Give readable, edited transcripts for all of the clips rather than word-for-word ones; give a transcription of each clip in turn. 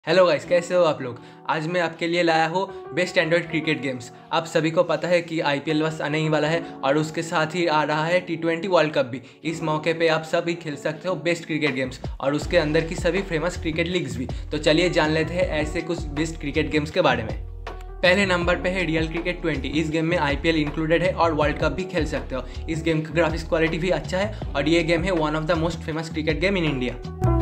Hello guys, कैसे हो आप लोग। आज मैं आपके लिए लाया हूँ बेस्ट एंड्रॉयड क्रिकेट गेम्स। आप सभी को पता है कि आईपीएल बस आने ही वाला है और उसके साथ ही आ रहा है T20 वर्ल्ड कप भी। इस मौके पे आप सभी खेल सकते हो बेस्ट क्रिकेट गेम्स और उसके अंदर की सभी फेमस क्रिकेट लीग्स भी। तो चलिए जान लेते हैं ऐसे कुछ बेस्ट क्रिकेट गेम्स के बारे में। पहले नंबर पे है रियल क्रिकेट 20। इस गेम में आईपीएल इंक्लूडेड है और वर्ल्ड कप भी खेल सकते हो। इस गेम का ग्राफिक्स क्वालिटी भी अच्छा है और ये गेम है one of the most famous cricket game in India.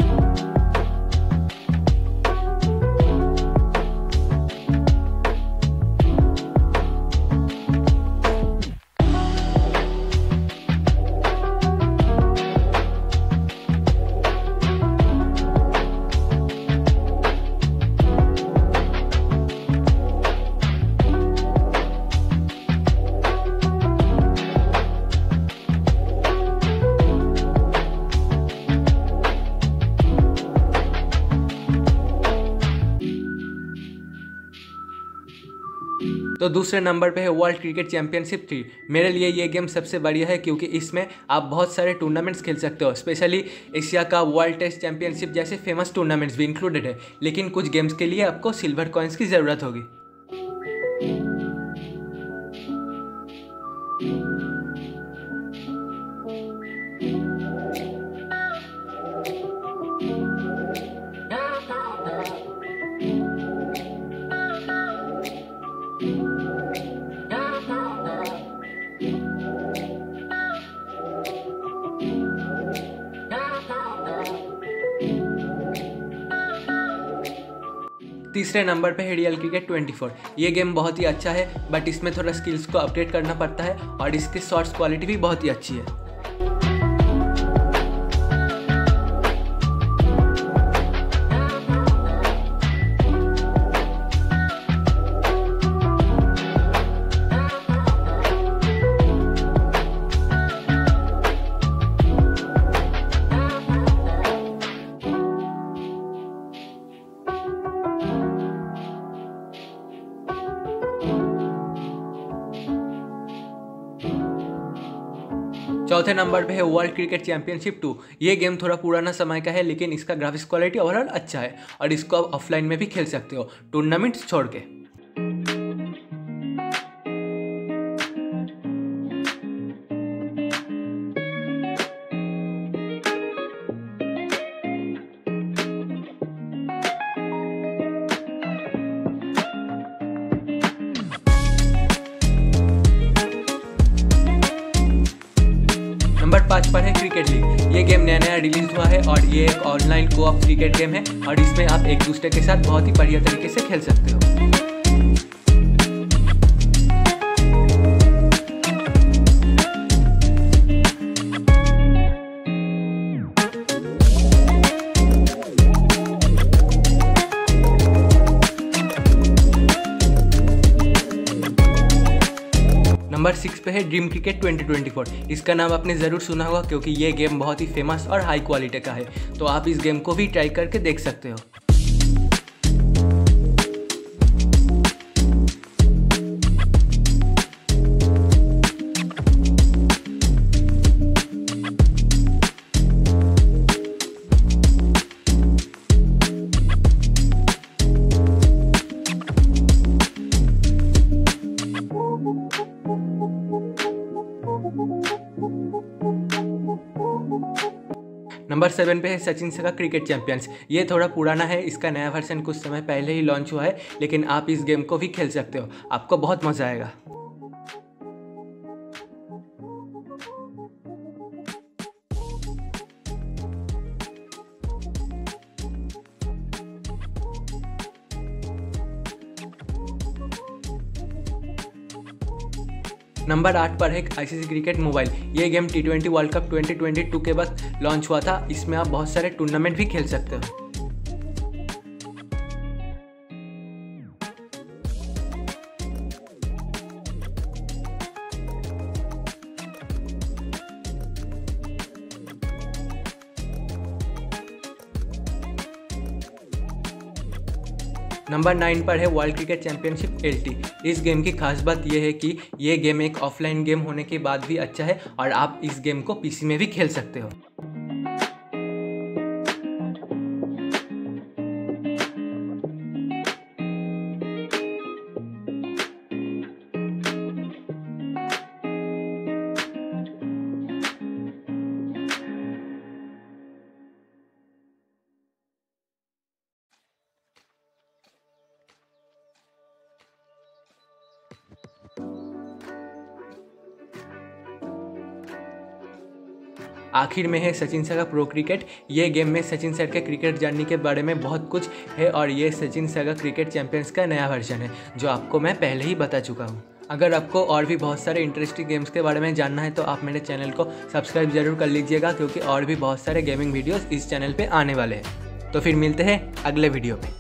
तो दूसरे नंबर पे है वर्ल्ड क्रिकेट चैंपियनशिप 3। मेरे लिए ये गेम सबसे बढ़िया है क्योंकि इसमें आप बहुत सारे टूर्नामेंट्स खेल सकते हो। स्पेशली एशिया का वर्ल्ड टेस्ट चैंपियनशिप जैसे फेमस टूर्नामेंट्स भी इंक्लूडेड है। लेकिन कुछ गेम्स के लिए आपको सिल्वर कॉइन्स की ज़रूरत होगी। तीसरे नंबर पे है रियल क्रिकेट 24। ये गेम बहुत ही अच्छा है बट इसमें थोड़ा स्किल्स को अपडेट करना पड़ता है और इसकी शॉट्स क्वालिटी भी बहुत ही अच्छी है। चौथे नंबर पे है वर्ल्ड क्रिकेट चैंपियनशिप 2। ये गेम थोड़ा पुराना समय का है लेकिन इसका ग्राफिक्स क्वालिटी ओवरऑल अच्छा है और इसको आप ऑफलाइन में भी खेल सकते हो टूर्नामेंट्स छोड़ के। नंबर 5 पर है क्रिकेट लीग। ये गेम नया रिलीज हुआ है और ये एक ऑनलाइन कोऑप क्रिकेट गेम है और इसमें आप एक दूसरे के साथ बहुत ही बढ़िया तरीके से खेल सकते हो। नंबर 6 पे है ड्रीम क्रिकेट 2024। इसका नाम आपने ज़रूर सुना होगा क्योंकि ये गेम बहुत ही फेमस और हाई क्वालिटी का है। तो आप इस गेम को भी ट्राई करके देख सकते हो। नंबर 7 पे है सचिन से का क्रिकेट चैंपियंस। ये थोड़ा पुराना है, इसका नया वर्जन कुछ समय पहले ही लॉन्च हुआ है लेकिन आप इस गेम को भी खेल सकते हो, आपको बहुत मज़ा आएगा। नंबर 8 पर है आईसीसी क्रिकेट मोबाइल। ये गेम T20 वर्ल्ड कप 2022 के बाद लॉन्च हुआ था। इसमें आप बहुत सारे टूर्नामेंट भी खेल सकते हो। नंबर 9 पर है वर्ल्ड क्रिकेट चैंपियनशिप LT। इस गेम की खास बात यह है कि ये गेम एक ऑफलाइन गेम होने के बाद भी अच्छा है और आप इस गेम को पीसी में भी खेल सकते हो। आखिर में है सचिन सर का प्रो क्रिकेट। ये गेम में सचिन सर के क्रिकेट जर्नी के बारे में बहुत कुछ है और ये सचिन सर का क्रिकेट चैंपियंस का नया वर्जन है जो आपको मैं पहले ही बता चुका हूँ। अगर आपको और भी बहुत सारे इंटरेस्टिंग गेम्स के बारे में जानना है तो आप मेरे चैनल को सब्सक्राइब जरूर कर लीजिएगा, क्योंकि और भी बहुत सारे गेमिंग वीडियोस इस चैनल पे आने वाले हैं। तो फिर मिलते हैं अगले वीडियो पे।